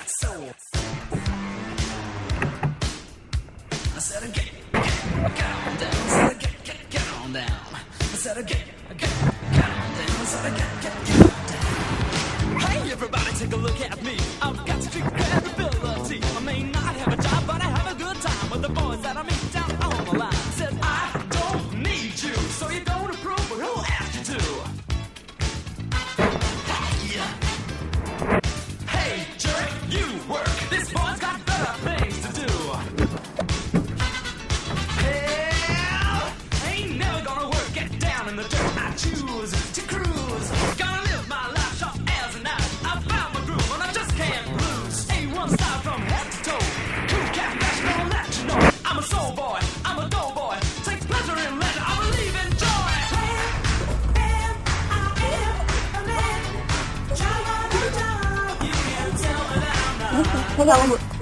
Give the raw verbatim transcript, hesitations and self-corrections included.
So I said, get, get, get on down. I said, get, get, get on down. I said, get, get, get on down. I said, get, get, get on down. Hey, everybody, take a look at me. I've got street credibility. I may not have a job, but I have a good time with the boys that I meet down on the line. Said, I don't need you, so you don't approve, but who asked you to? Hey, hey, jerk, you work. This boy's got better things to do. Hell, ain't never gonna work. Get down in the dirt. I choose to cruise. Gonna live my life sharp as a knife. I found my groove and I just can't lose. A one style from head to toe. Cool cat, that's gonna let you know. I'm a soul boy, I'm a dough boy. Take pleasure in leisure, I believe in joy. Bam, I am a man. Java, you can tell that I'm not. Hello.